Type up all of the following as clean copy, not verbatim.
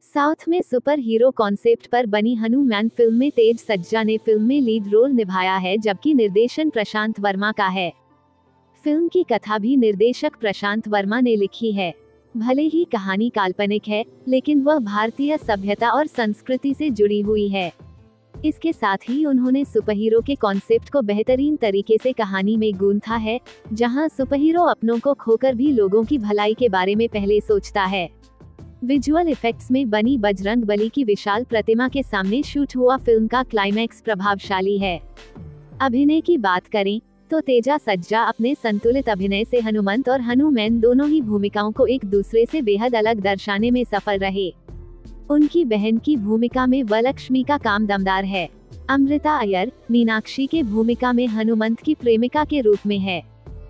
South में super hero concept पर बनी हनुमान फिल्म में तेज सज्जा ने फिल्म में लीड रोल निभाया है, जबकि निर्देशन प्रशांत वर्मा का है। फिल्म की कथा भी निर्देशक प्रशांत वर्मा ने लिखी है। भले ही कहानी काल्पनिक है, लेकिन वह भारतीय सभ्यता और संस्कृति से जुड़ी हुई है। इसके साथ ही उन्होंने सुपरहीरो के कॉन्सेप्ट को बेहतरीन तरीके से कहानी में गूंथा है, जहां सुपरहीरो अपनों को खोकर भी लोगों की भलाई के बारे में पहले सोचता है। विजुअल इफेक्ट्स में बनी बजरंग बली की विशाल प्रतिमा के सामने शूट हुआ फिल्म का क्लाइमैक्स प्रभावशाली है। अभिनय की बात करें तो तेजा सज्जा अपने संतुलित अभिनय से हनुमंत और हनुमान दोनों ही भूमिकाओं को एक दूसरे से बेहद अलग दर्शाने में सफल रहे। उनकी बहन की भूमिका में वरलक्ष्मी का काम दमदार है। अमृता अय्यर मीनाक्षी के भूमिका में हनुमंत की प्रेमिका के रूप में है।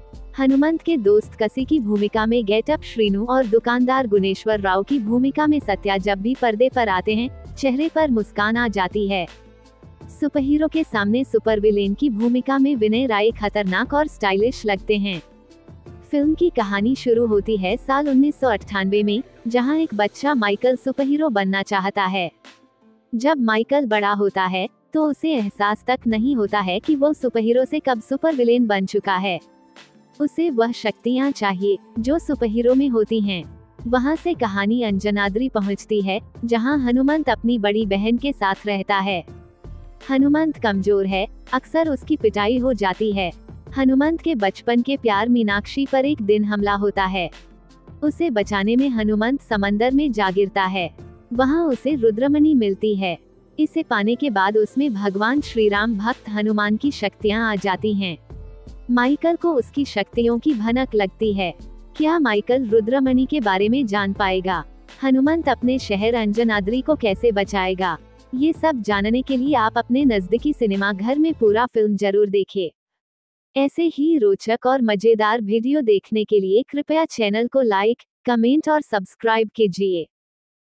हनुमंत के दोस्त कसी की भूमिका में गेटअप श्रीनु और दुकानदार गुणेश्वर राव की भूमिका में सत्या जब भी पर्दे पर आते हैं, चेहरे पर मुस्कान आ जाती है। सुपरहीरो के सामने सुपर विलेन की भूमिका में विनय राय खतरनाक और स्टाइलिश लगते हैं। फिल्म की कहानी शुरू होती है साल 1998 में, जहां एक बच्चा माइकल सुपरहीरो बनना चाहता है। जब माइकल बड़ा होता है तो उसे एहसास तक नहीं होता है कि वो सुपरहीरो से कब सुपर विलेन बन चुका है। उसे वह शक्तियां चाहिए जो सुपरहीरो में होती हैं। वहां से कहानी अंजनाद्री पहुंचती है, जहां हनुमंत अपनी बड़ी बहन के साथ रहता है। हनुमंत कमजोर है, अक्सर उसकी पिटाई हो जाती है। हनुमंत के बचपन के प्यार मीनाक्षी पर एक दिन हमला होता है। उसे बचाने में हनुमंत समंदर में जा गिरता है। वहां उसे रुद्रमणि मिलती है। इसे पाने के बाद उसमें भगवान श्री राम भक्त हनुमान की शक्तियां आ जाती हैं। माइकल को उसकी शक्तियों की भनक लगती है। क्या माइकल रुद्रमणि के बारे में जान पाएगा? हनुमंत अपने शहर अंजनाद्री को कैसे बचाएगा? ये सब जानने के लिए आप अपने नजदीकी सिनेमा घर में पूरा फिल्म जरूर देखें। ऐसे ही रोचक और मजेदार वीडियो देखने के लिए कृपया चैनल को लाइक, कमेंट और सब्सक्राइब कीजिए।